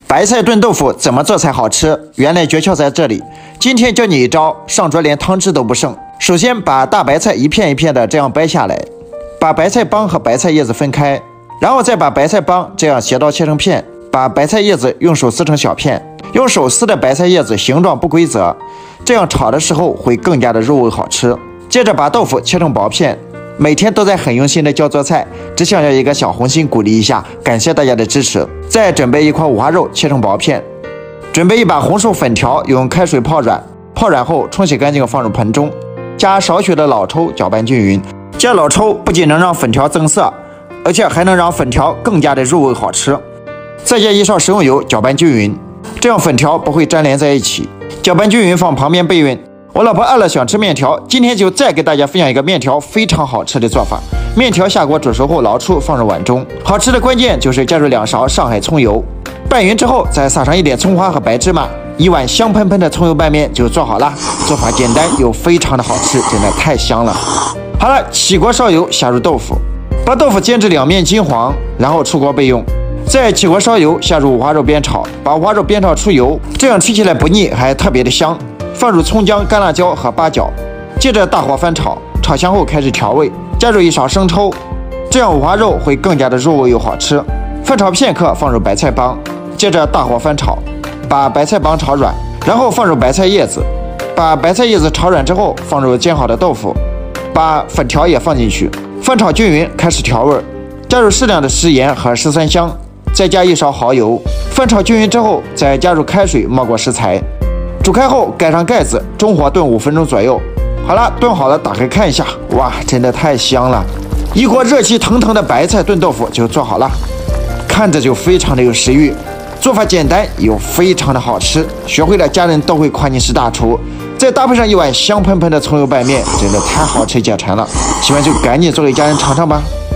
白菜炖豆腐怎么做才好吃？原来诀窍在这里。今天教你一招，上桌连汤汁都不剩。首先把大白菜一片一片的这样掰下来，把白菜帮和白菜叶子分开，然后再把白菜帮这样斜刀切成片，把白菜叶子用手撕成小片。用手撕的白菜叶子形状不规则，这样炒的时候会更加的入味好吃。接着把豆腐切成薄片。每天都在很用心的教做菜，只想要一个小红心鼓励一下，感谢大家的支持。再准备一块五花肉切成薄片，准备一把红薯粉条，用开水泡软，泡软后冲洗干净放入盆中，加少许的老抽搅拌均匀。加老抽不仅能让粉条增色，而且还能让粉条更加的入味好吃。再加一勺食用油搅拌均匀，这样粉条不会粘连在一起。搅拌均匀放旁边备用。我老婆饿了想吃面条，今天就再给大家分享一个面条非常好吃的做法。面条下锅煮熟后捞出放入碗中，好吃的关键就是加入2勺上海葱油，拌匀之后再撒上一点葱花和白芝麻，一碗香喷喷的葱油拌面就做好了。做法简单又非常的好吃，真的太香了。好了，起锅烧油，下入豆腐，把豆腐煎至两面金黄，然后出锅备用。再起锅烧油，下入五花肉煸炒，把五花肉煸炒出油，这样吃起来不腻，还特别的香。放入葱姜、干辣椒和八角，接着大火翻炒，炒香后开始调味，加入1勺生抽，这样五花肉会更加的入味又好吃。翻炒片刻，放入白菜帮，接着大火翻炒，把白菜帮炒软，然后放入白菜叶子，把白菜叶子炒软之后，放入煎好的豆腐，把粉条也放进去，翻炒均匀，开始调味，加入适量的食盐和十三香，再加1勺蚝油，翻炒均匀之后，再加入开水没过食材。煮开后盖上盖子，中火炖5分钟左右。好了，炖好了，打开看一下，哇，真的太香了！一锅热气腾腾的白菜炖豆腐就做好了，看着就非常的有食欲。做法简单又非常的好吃，学会了家人都会夸你是大厨。再搭配上一碗香喷喷的葱油拌面，真的太好吃解馋了。喜欢就赶紧做给家人尝尝吧。